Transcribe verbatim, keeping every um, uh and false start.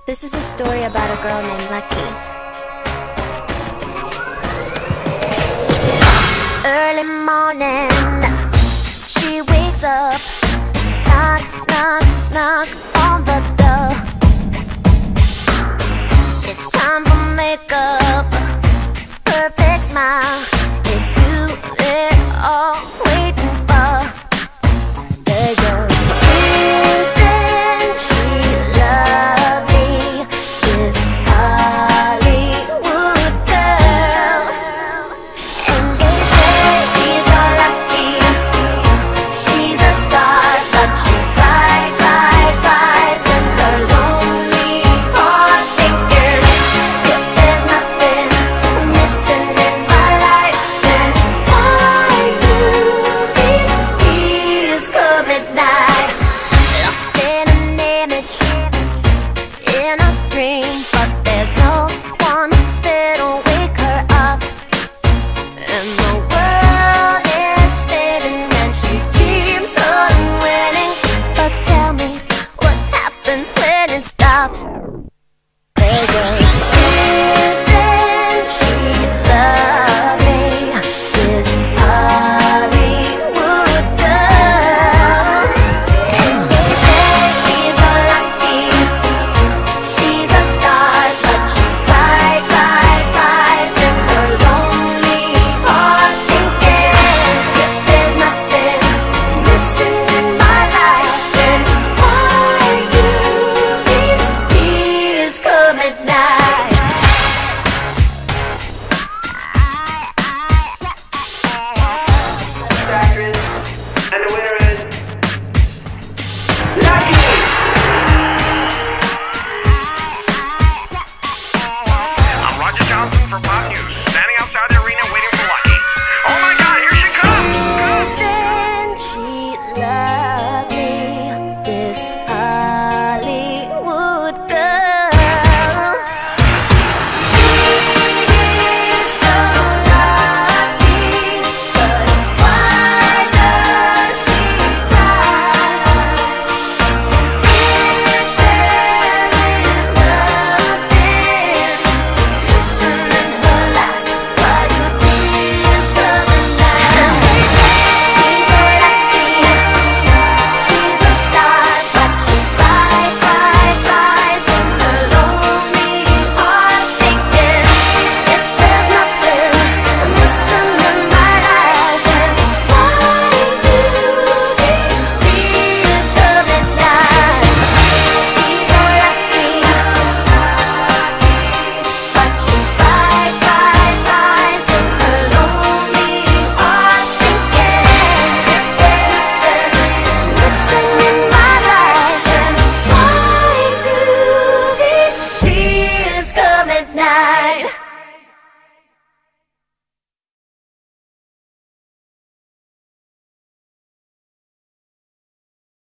This is a story about a girl named Lucky. Early morning, she wakes up, knock, knock, knock on the door. It's time for makeup, perfect smile. It's you they're all waiting for. There you go. Isn't she lovely, this Hollywood girl? And they say she's all lucky, she's a star, but she cry, cry, cries in her lonely heart, thinking if there's nothing missing in my life, then why do these tears come at night? Lost in an image, in a dream, but there's no one that'll wake her up. And the world is spinning and she keeps on winning. But tell me, what happens when it stops? There goes. Isn't she lovely, this Hollywood girl? And they say she's all lucky, she's a star, but she cry, cry, cries in her lonely heart, thinking if there's nothing missing in my life, then why do these tears come at night? Actress, and the winner is Lucky! I'm Roger Johnson for Pop News, standing outside the arena waiting for Lucky. Oh my God, here she comes! Isn't she lovely?